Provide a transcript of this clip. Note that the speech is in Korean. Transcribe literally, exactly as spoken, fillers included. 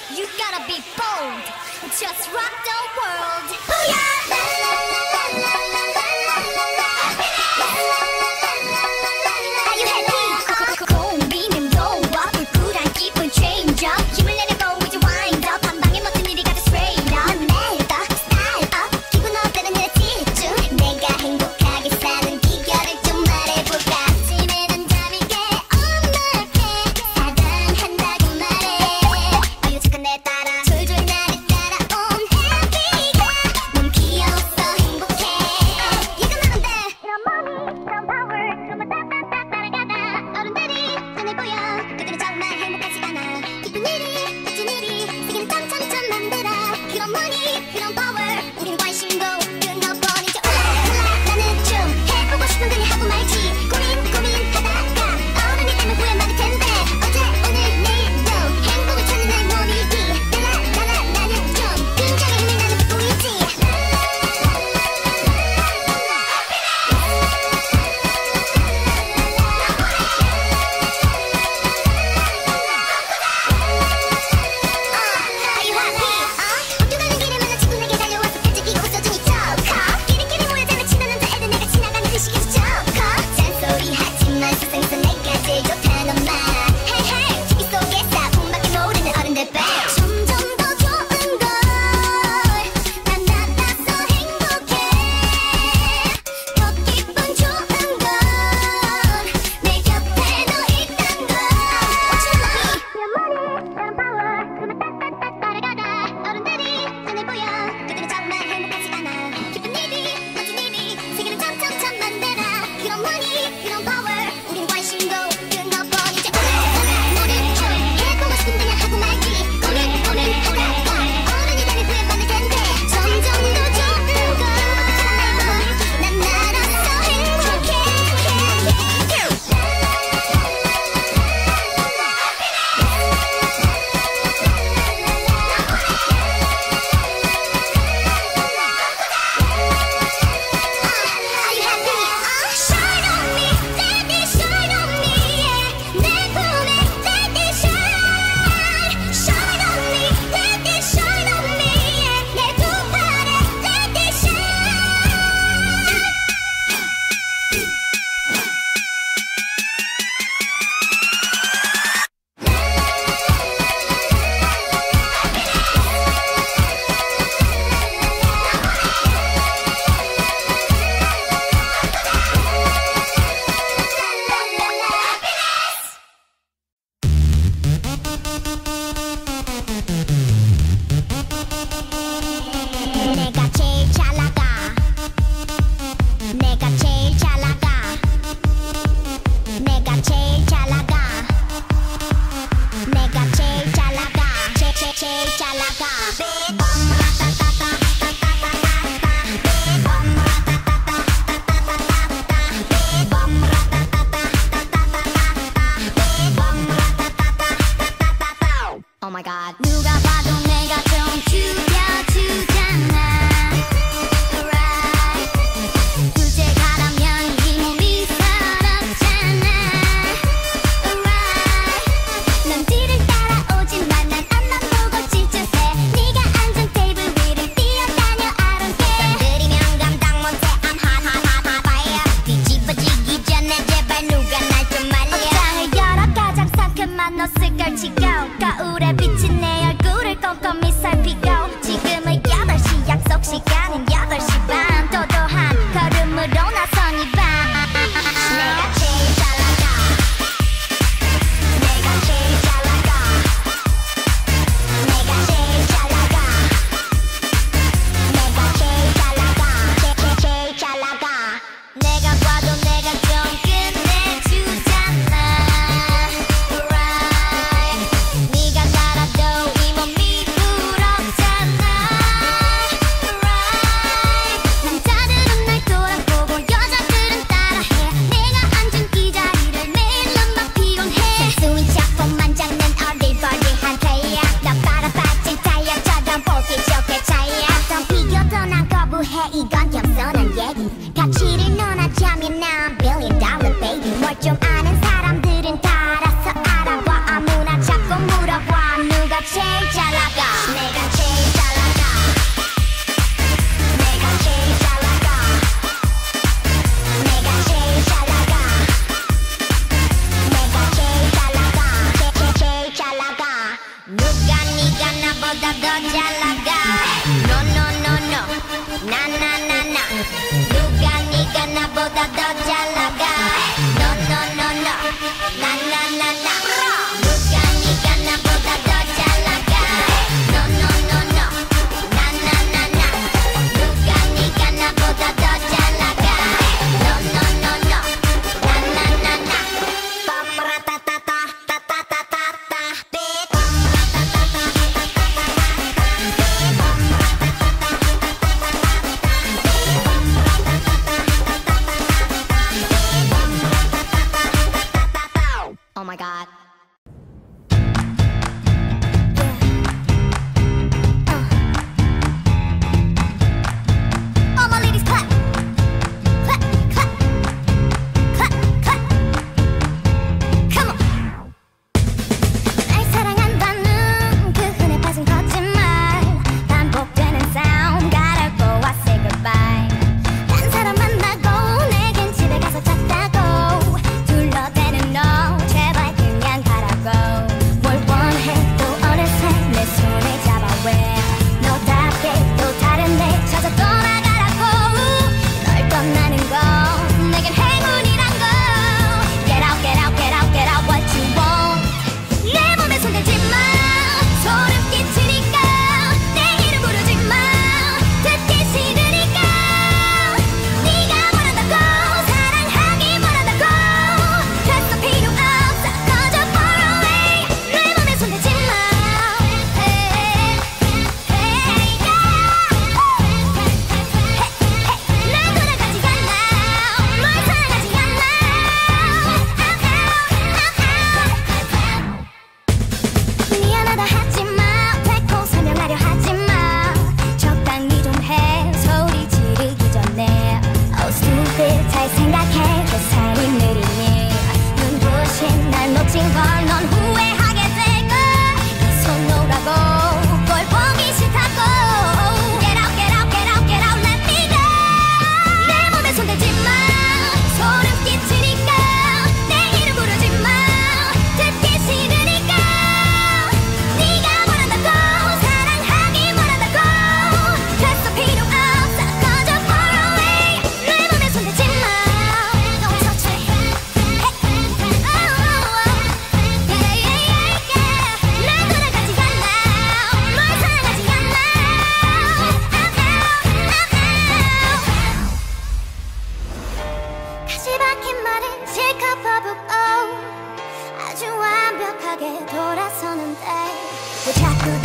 You gotta be bold. Just rock the world. Booyah! La la la la la la la la la la. Are you happy? 고민은 너와 불굴한 기분 change up. 힘을 내려고 이제 wind up. 한 방에 모든 일이 가득 straight up. 내가 style up. 기분 어때는 내 집중. 내가 행복하게 사는 비결을 좀 말해볼까. 아침에는 잠이 깨 엄마게 사랑한다고 말해. 아유 착한 내 따라 졸졸 나를 따라온 happy가 너무 귀여웠어 행복해. 얘가 많은데 이런 money 이런 power 그만 딱딱딱 따라가다 어른들이 눈에 보여. 그들은 정말 행복하지 않아. 기쁜 일이 멋진 일이 세계를 점점점 만들어. 그런 money 그런 power 우린 관심도 끊어버리죠. 올라 나는 좀 해보고 싶은 그냥 하고 말지. 고민 고민하다가 어른이 되면 후회 많을 텐데 어제 오늘 내일도 행복을 찾는 날 모르기. 랄랄랄라 나는 좀 굉장히 힘이 나는 뿐이지. Are you happy? 어? 학교 가는 길에 만난 친구 내게 달려와서 편지 끼고 웃어주니 좋고. 끼리끼리 모여 장난치는 남자애들 내가 지나가는 그 시기도 좋고. 잔소리 하지만 세상에서 내가 제일 좋다는 엄마. Hey hey 주기 속에서 돈밖에 모르는 어른들 배. 점점 더 좋은 걸 만나서 행복해. 더 기분 좋은 건 내 곁에 너 있단 걸. What you love me? Your money, 다른 power 그만 딱딱딱 따라가다 어른들이 눈에 보여. 그들은 정말 행복하지 않아. 기쁜 일이 멋진 일이 세계를 점점점 만들어. 그런 money 그런 power 우린 관심도 끊어버리지. 너를 좀 해보고 싶은 그냥 하고 말지. 고민 고민하다가 어른이 되면 후회 많을 텐데 점점 더 좋은 걸 난 알아서 행복해. Are you happy? Uh, shine on me, let it shine on me, yeah. 내 품에 let it shine. Shine on me, let it shine on me, yeah. 내 두 팔에 let it shine. 내가 제일 잘 나가. 내가 제일 잘 나가. 내가 제일 잘 나가. 내가 제일 잘 나가. 제, 제, 제일 잘 나가. Oh my god. 누가 봐도 내가 좀 죽여주잖아. Right. 둘째 가라면 이 몸이 서럽잖아. Right. 남들은 따라오지만 난 앞만 보고 질주해. 네가 앉은 테이블 위를 뛰어다녀 I don't care. 건드리면 감당 못해 I'm hot hot hot hot fire. 뒤집어지기 전에 제발 누가 날 좀 말려. 옷장을 열어 가장 상큼한 옷을 걸치고 거울에 비친 내 얼굴을 꼼꼼히 살피고 지금은 여덟 시 약속 시간은 여덟 시 반 도도한 걸음으로 나선 이 밤. 내가 제일 잘 나가. 내가 제일 잘 나가. 내가 제일 잘 나가. 내가 제일 잘 나가. 제, 제, 제일 잘 나가. 내가 봐도 내가 좀 끝내주잖아. Right. 네가 살아도 이 몸이 부럽잖아. Right. 남자들은 날 돌아보고 여자들은 따라해. 내가 앉은 이 자리를 매일 막 피곤해. 순수한 작품만 잡는 어리버리한 태양. 너 빨아빠진 타이어처럼 보기 좋게 차이야. 어떤 비교도 난 거부해. 이건 겸손한 얘기. 가치를 논하자면 난 billion dollar baby. 뭘 좀 아는 사람들은 다 알아서 알아봐. 아무나 자꾸 물어봐 누가 제일 잘 나보다 더 잘 나가 No no no no 나 나 나 나 누가 네가 나보다 더 잘 나가 No no no no 나 나 나 나 누가 네가 나보다 더 잘 나가 No no no no 나 나 나 나 빠빠라따따따 따따따따따 Oh my god. All my ladies clap. Clap, clap. Clap, clap. Come on. 날 사랑한다는 그 흔해 빠진 거짓말 반복되는 sound gotta go I say goodbye 딴 사람 만나고 내겐 집에 가서 잤다고 둘러대는 너 제발 그냥 가라고 뭘 원해 또 어느새 내 손을 잡아 왜 너답게 또 다른 데 찾아 떠나가라고 널 떠나는 건 내겐 행운이란 거 Get out get out get out get out what you want 내 몸에 손대지 마 소름 끼치니까 내 이름 부르지 마 듣기 싫으니까 네가 원한다고 사랑하기 원한다고 됐어 필요 없어 꺼져 far away 내 몸에 손대지 마 Hey, hey, yeah. 날 돌아가지 않아 널 사랑하지 않아 미안하다 하지마 되고 설명하려 하지마 적당히 좀 해 소리 지르기 전에 Oh stupid 잘 생각해 그 삶이 느리니 눈부신 날 놓친 걸 넌 후회하게 될걸 이 손 놓으라고 꼴 보기 싫다고 Get out get out get out get out let me go 내 몸에 손대지 마 소름 끼치니까 내 이름 부르지 마 듣기 싫으니까 네가 원한다고 사랑하기 원한다고 됐어 필요 없어 꺼져 far away 내 몸에 손대지 마 Don't touch me Hey, oh, yeah, yeah, yeah, yeah. 날 돌아가지 않아 널 사랑하지 않아 가시 박힌 말은 실컷 퍼붓고 아주 완벽하게 돌아서는데 왜 자꾸